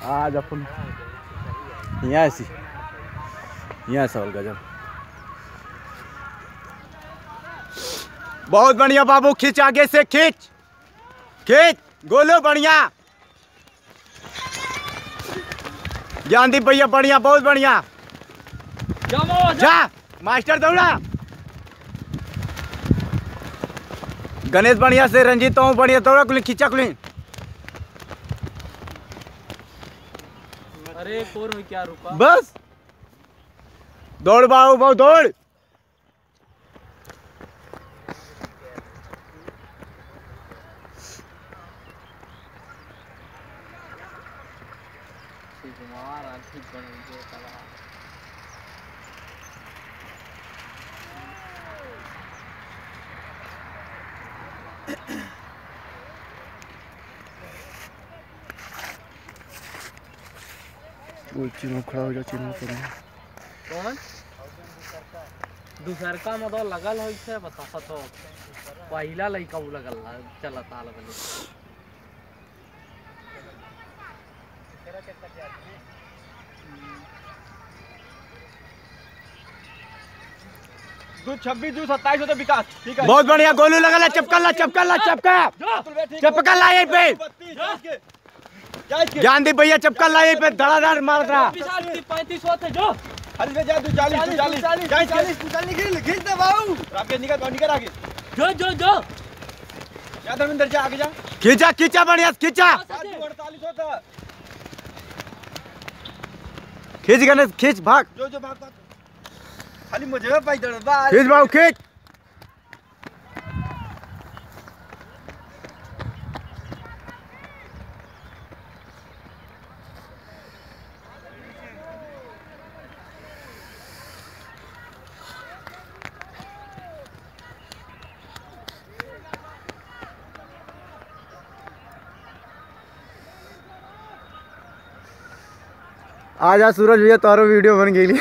आज अपन यहाँ सी यहाँ सवाल गजब। बहुत बढ़िया बाबू, खींच आगे से, खींच खींच गोलो, बढ़िया ज्ञानदीप भैया, बढ़िया बहुत बढ़िया। जा मास्टर दौड़ा। गणेश बढ़िया से, रंजीत तो बढ़िया दौड़ा, कुली खींचा कुली। अरे कोर में क्या रुका, बस दौड़ बाबू, बहुत दौड़। चिन्ह खड़ा हो जा, चिन्ह पर कौन दूसर का मतलब लगल हो से बता तो पहला लइका उ लगल चलता लगल। दो 26 दो 27 होता विकास, ठीक है बहुत बढ़िया। गोलू लगल है, चपका ला चपका ला चपका चपका ला यहीं पे। ज्ञानदीप भैया चपका ला यहीं पे, धड़ाधड़ मार रहा। 35 होते जो अरे जा तू 40 खींच दे बाबू, आगे निकल आगे जो या धर्मेंद्र जा आगे जा, खींचा खींचा बढ़िया खींचा। 48 होता, खींच गणेश खींच, भाग जो भाग खाली मुझे पाई दड़ खींच बाबू खींच। आजा सूरज भैया, तारो वीडियो बन गई।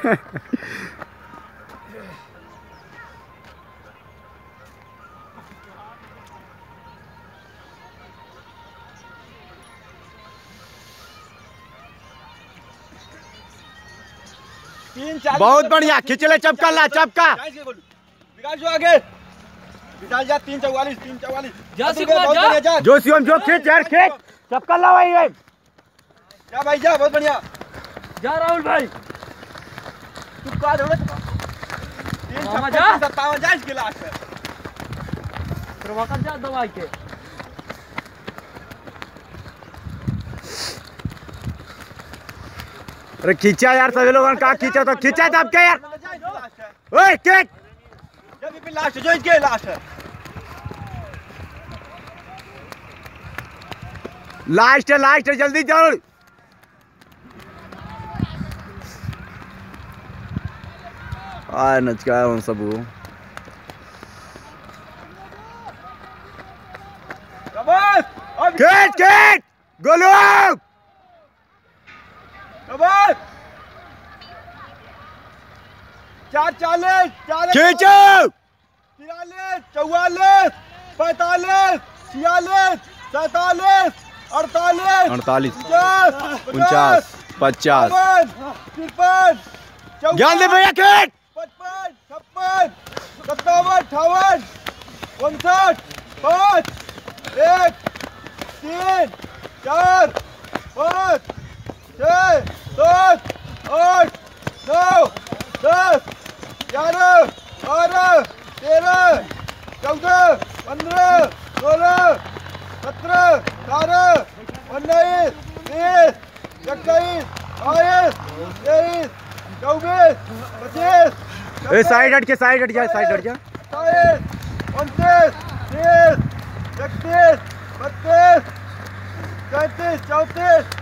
बहुत बढ़िया, खींच ले चपका ला चपका। विकास जो आगे, विकास जा 344 जो शिवम जो खींच यार, खींच चपका ला भाई। जा भाई जा, बहुत बढ़िया जा राहुल भाई, तू का दौड़े 357 जा इसके लास्ट है, प्रभाकर जा दवाई के। अरे खींचा यार, सभी लोगों ने कहा खींचा तो खींचा था, अब क्या यार। ओए खींच, जब भी लास्ट जो इसके लास्ट है, लास्ट है जल्दी दौड़। आ नचका उन सब खींच खींच गोलू, शाबाश 440 खींचो 43 44 45 46 47 48 48 49 50 53 ज्ञान दे भैया खींच 55 56 57 58 59 5 1 3 4 5 6 7 8 9 10 11 12 13 14 15 16 17 18 19 20 21 22 23 24 25 ए साइड हट के साइड हट जा 29 30 31 32 32 33 34